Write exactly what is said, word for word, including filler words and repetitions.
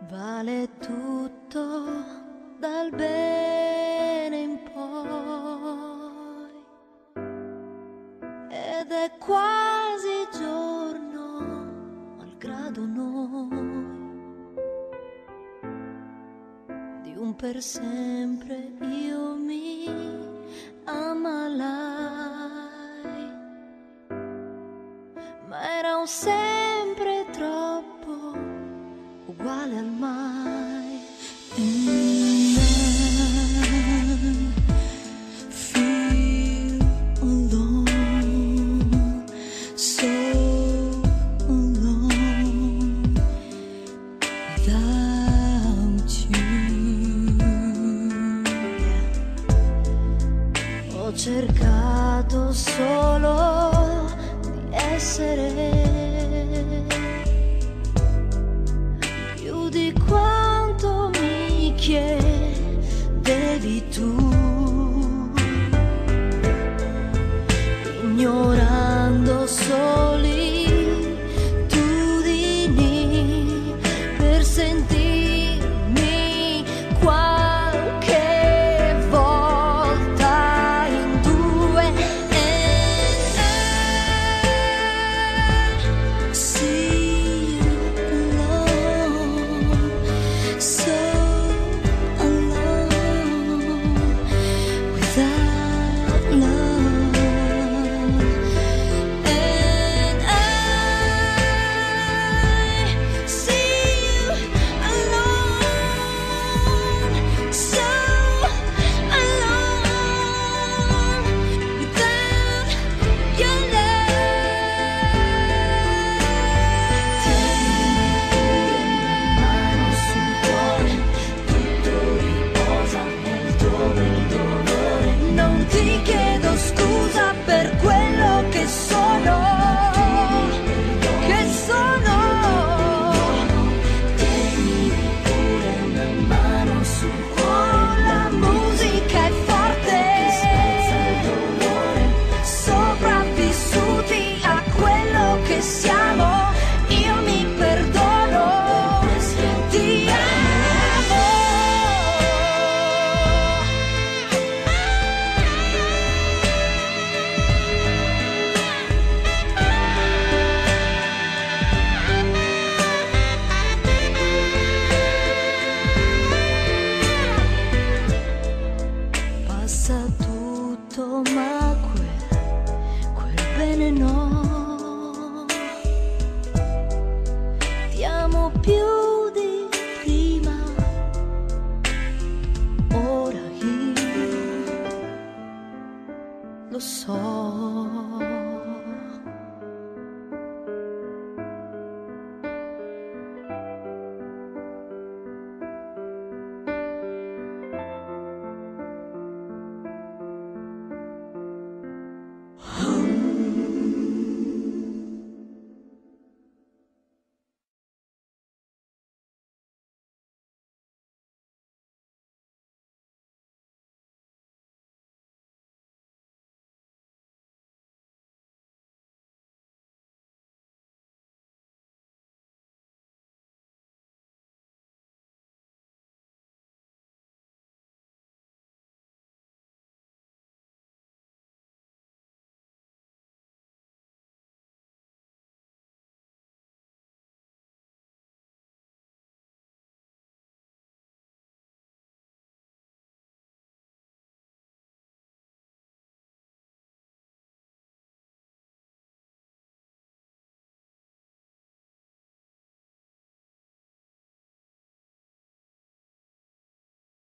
Vale tutto dal bene in poi ed è quasi giorno malgrado noi di un per sempre io mi ammalai, ma era un sempre troppo uguale al mai. And I feel alone, so alone without you. Yeah. Ho cercato solo di essere più di quanto mi chiedevi tu, ignorando solitudini per sentirmi qualche volta in due. And I see you alone, so alone without love. And I see you alone, so alone without your love. Tieni una mano sul cuore, tutto riposa nel tuo bel dolore. Non ti chiedo scusa per quello che sono, che sono. Tieni pure una mano sul cuore, la musica è forte, spezza il dolore. Sopravvissuti a quello che siamo, io mi perdono, ti amo. Passa tutto, ma quel, quel bene no. Ti amo più di prima, ora io lo so.